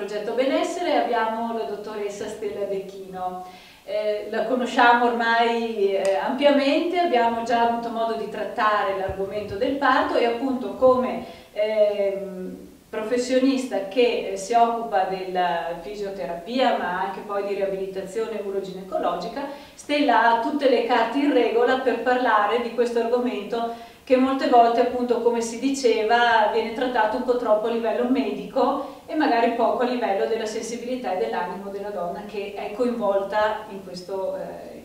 Progetto Benessere abbiamo la dottoressa Stella Becchino. La conosciamo ormai ampiamente, abbiamo già avuto modo di trattare l'argomento del parto e appunto come professionista che si occupa della fisioterapia ma anche poi di riabilitazione uroginecologica, Stella ha tutte le carte in regola per parlare di questo argomento che molte volte, appunto, come si diceva, viene trattato un po' troppo a livello medico e magari poco a livello della sensibilità e dell'animo della donna che è coinvolta in questo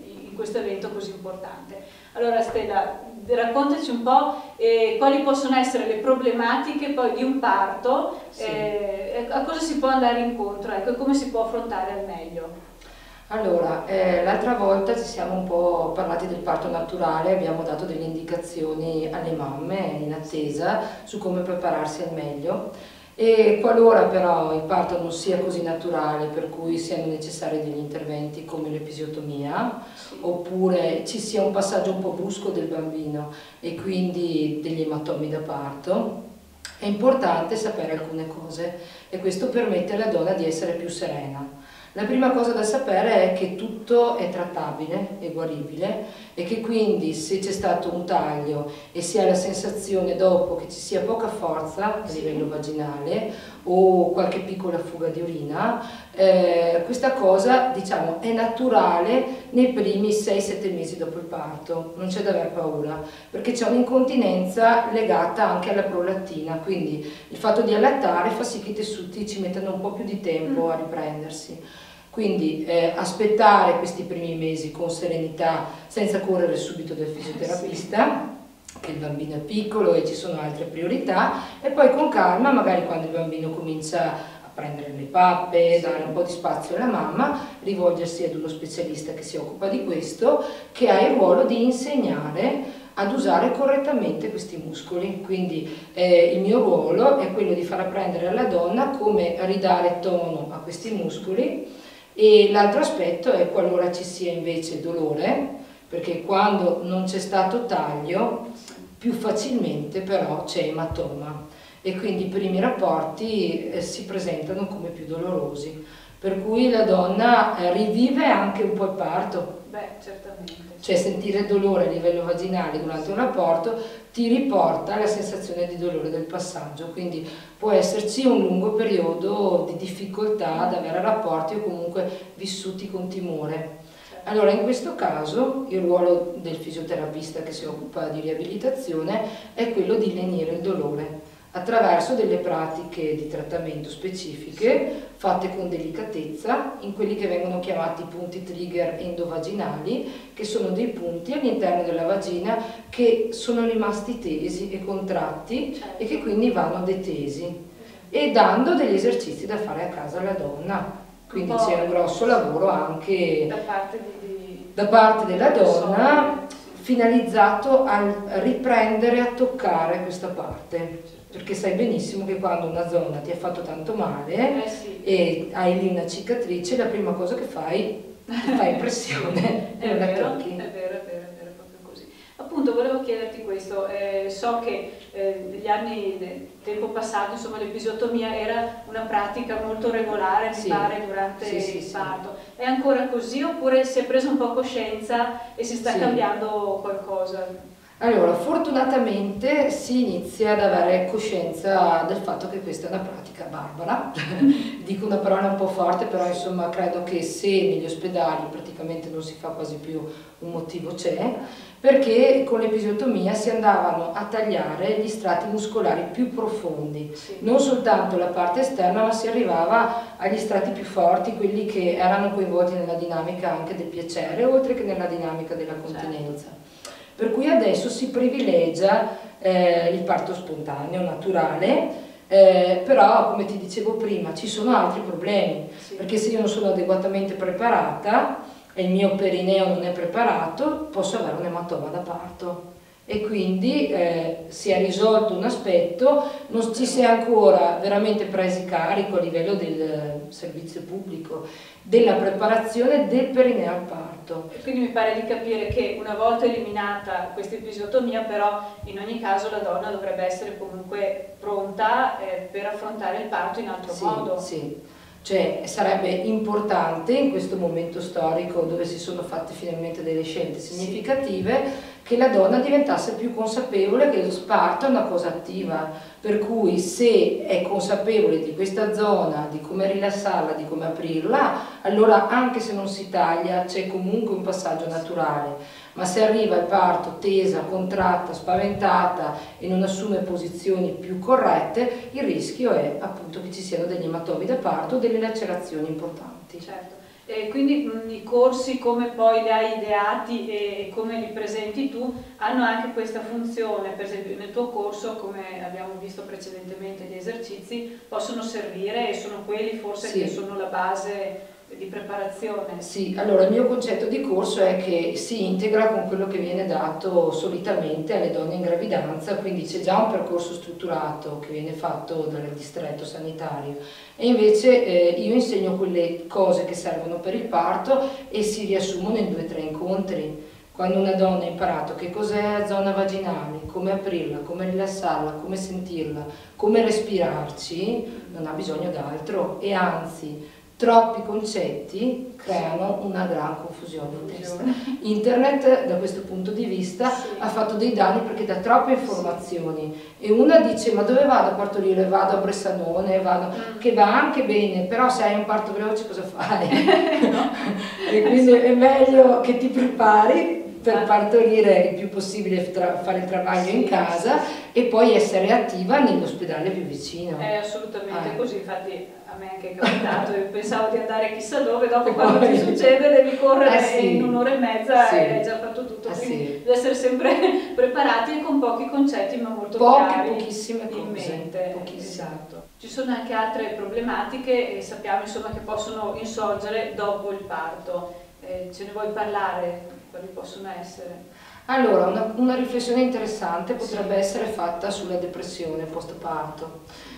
evento così importante. Allora Stella, raccontaci un po' quali possono essere le problematiche poi di un parto, sì. A cosa si può andare incontro, ecco, e come si può affrontare al meglio. Allora, l'altra volta ci siamo un po' parlati del parto naturale, abbiamo dato delle indicazioni alle mamme in attesa su come prepararsi al meglio e qualora però il parto non sia così naturale, per cui siano necessari degli interventi come l'episiotomia, sì. Oppure ci sia un passaggio un po' brusco del bambino e quindi degli ematomi da parto, è importante sapere alcune cose e questo permette alla donna di essere più serena. La prima cosa da sapere è che tutto è trattabile e guaribile e che quindi se c'è stato un taglio e si ha la sensazione dopo che ci sia poca forza a livello vaginale o qualche piccola fuga di urina, questa cosa diciamo è naturale nei primi 6-7 mesi dopo il parto, non c'è da aver paura perché c'è un'incontinenza legata anche alla prolattina, quindi il fatto di allattare fa sì che i tessuti ci mettano un po' più di tempo a riprendersi. Quindi aspettare questi primi mesi con serenità senza correre subito dal fisioterapista, che il bambino è piccolo e ci sono altre priorità, e poi con calma, magari quando il bambino comincia a prendere le pappe, dare un po' di spazio alla mamma, rivolgersi ad uno specialista che si occupa di questo, che ha il ruolo di insegnare ad usare correttamente questi muscoli. Quindi il mio ruolo è quello di far apprendere alla donna come ridare tono a questi muscoli. E l'altro aspetto è qualora ci sia invece dolore, perché quando non c'è stato taglio più facilmente però c'è ematoma e quindi i primi rapporti si presentano come più dolorosi, per cui la donna rivive anche un po' il parto. Beh, certamente. Cioè sentire dolore a livello vaginale durante un rapporto ti riporta alla sensazione di dolore del passaggio, quindi può esserci un lungo periodo di difficoltà ad avere rapporti o comunque vissuti con timore. Allora in questo caso il ruolo del fisioterapista che si occupa di riabilitazione è quello di lenire il dolore attraverso delle pratiche di trattamento specifiche fatte con delicatezza in quelli che vengono chiamati punti trigger endovaginali, che sono dei punti all'interno della vagina che sono rimasti tesi e contratti e che quindi vanno detesi, e dando degli esercizi da fare a casa alla donna. Quindi c'è un grosso lavoro anche da parte della donna finalizzato a riprendere, a toccare questa parte. Perché sai benissimo che quando una zona ti ha fatto tanto male e hai lì una cicatrice, la prima cosa che fai ti fa impressione e la tocchi. È vero, è proprio così. Appunto, volevo chiederti questo, so che negli anni del tempo passato, insomma, l'episiotomia era una pratica molto regolare, mi pare, durante il parto. È ancora così oppure si è preso un po' coscienza e si sta cambiando qualcosa? Allora, fortunatamente si inizia ad avere coscienza del fatto che questa è una pratica barbara, dico una parola un po' forte, però insomma credo che se negli ospedali praticamente non si fa quasi più, un motivo c'è, perché con l'episiotomia si andavano a tagliare gli strati muscolari più profondi, non soltanto la parte esterna, ma si arrivava agli strati più forti, quelli che erano coinvolti nella dinamica anche del piacere, oltre che nella dinamica della continenza. Per cui adesso si privilegia il parto spontaneo, naturale, però come ti dicevo prima ci sono altri problemi, perché se io non sono adeguatamente preparata e il mio perineo non è preparato, posso avere un ematoma da parto e quindi si è risolto un aspetto, non ci si è ancora veramente presi carico a livello del servizio pubblico della preparazione del perineo al parto. Quindi mi pare di capire che una volta eliminata questa episiotomia, però in ogni caso la donna dovrebbe essere comunque pronta per affrontare il parto in altro modo. Sì. Cioè sarebbe importante in questo momento storico dove si sono fatte finalmente delle scelte significative che la donna diventasse più consapevole che lo parto è una cosa attiva, per cui se è consapevole di questa zona, di come rilassarla, di come aprirla, allora anche se non si taglia c'è comunque un passaggio naturale. Ma se arriva al parto tesa, contratta, spaventata e non assume posizioni più corrette, il rischio è appunto che ci siano degli ematomi da parto o delle lacerazioni importanti. Certo. E quindi i corsi, come poi li hai ideati e come li presenti tu, hanno anche questa funzione. Per esempio nel tuo corso, come abbiamo visto precedentemente, gli esercizi possono servire e sono quelli forse che sono la base di preparazione. Sì, allora il mio concetto di corso è che si integra con quello che viene dato solitamente alle donne in gravidanza, quindi c'è già un percorso strutturato che viene fatto dal distretto sanitario e invece io insegno quelle cose che servono per il parto e si riassumono in 2 o 3 incontri. Quando una donna ha imparato che cos'è la zona vaginale, come aprirla, come rilassarla, come sentirla, come respirarci, non ha bisogno d'altro e anzi troppi concetti creano una gran confusione in testa. Internet da questo punto di vista ha fatto dei danni perché dà troppe informazioni e una dice ma dove vado a partorire? Vado a Bressanone, vado, che va anche bene, però se hai un parto veloce cosa fai? E quindi è meglio che ti prepari per partorire il più possibile, fare il travaglio in casa e poi essere attiva nell'ospedale più vicino. È assolutamente così, infatti a me anche è capitato, io pensavo di andare chissà dove, dopo quando ti succede devi correre in un'ora e mezza e hai già fatto tutto, quindi deve essere sempre preparati e con pochi concetti ma molto chiari, pochissime cose, in mente. Esatto. Ci sono anche altre problematiche e sappiamo insomma che possono insorgere dopo il parto, ce ne vuoi parlare? Quali possono essere? Allora, una riflessione interessante potrebbe essere fatta sulla depressione post-parto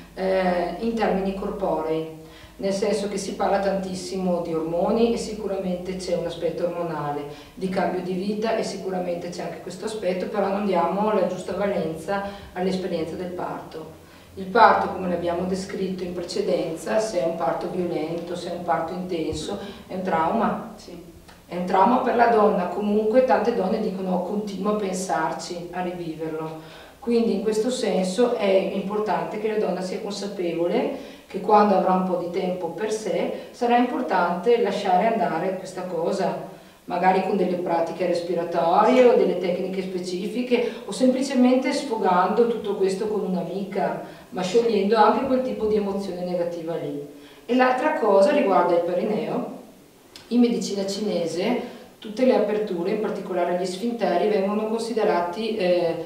in termini corporei, nel senso che si parla tantissimo di ormoni e sicuramente c'è un aspetto ormonale, di cambio di vita e sicuramente c'è anche questo aspetto, però non diamo la giusta valenza all'esperienza del parto. Il parto, come l'abbiamo descritto in precedenza, se è un parto violento, se è un parto intenso, è un trauma. È un trauma per la donna, comunque tante donne dicono continuo a pensarci, a riviverlo. Quindi in questo senso è importante che la donna sia consapevole che quando avrà un po' di tempo per sé sarà importante lasciare andare questa cosa, magari con delle pratiche respiratorie o delle tecniche specifiche o semplicemente sfogando tutto questo con un'amica, ma sciogliendo anche quel tipo di emozione negativa lì. E l'altra cosa riguarda il perineo. In medicina cinese tutte le aperture, in particolare gli sfinteri, vengono considerati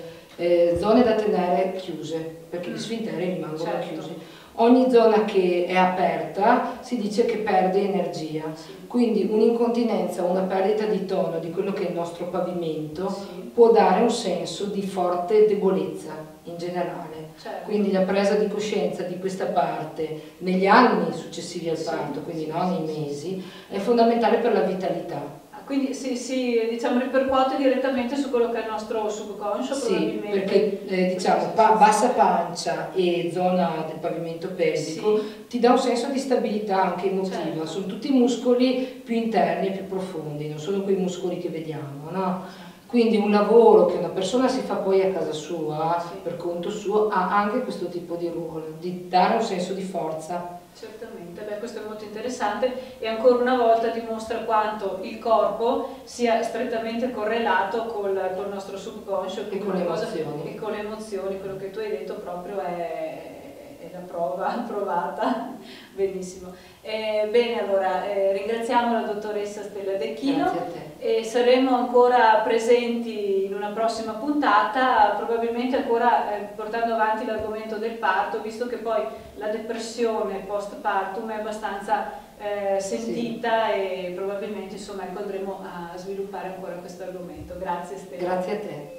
zone da tenere chiuse, perché gli sfinteri rimangono chiusi. Ogni zona che è aperta si dice che perde energia, quindi un'incontinenza o una perdita di tono di quello che è il nostro pavimento può dare un senso di forte debolezza in generale. Quindi la presa di coscienza di questa parte negli anni successivi al parto, quindi non nei mesi, è fondamentale per la vitalità. Quindi si diciamo, ripercuote direttamente su quello che è il nostro subconscio, probabilmente. Perché diciamo bassa pancia e zona del pavimento pelvico ti dà un senso di stabilità anche emotiva, sono tutti muscoli più interni e più profondi, non sono quei muscoli che vediamo, no? Quindi un lavoro che una persona si fa poi a casa sua, per conto suo, ha anche questo tipo di ruolo, di dare un senso di forza. Certamente, beh, questo è molto interessante e ancora una volta dimostra quanto il corpo sia strettamente correlato col nostro subconscio e con le emozioni. E con le emozioni, quello che tu hai detto proprio è la prova provata. Benissimo. Bene, allora ringraziamo la dottoressa Stella De Chino e saremo ancora presenti in una prossima puntata, probabilmente ancora portando avanti l'argomento del parto, visto che poi la depressione post-partum è abbastanza sentita e probabilmente insomma andremo a sviluppare ancora questo argomento. Grazie Stella. Grazie a te.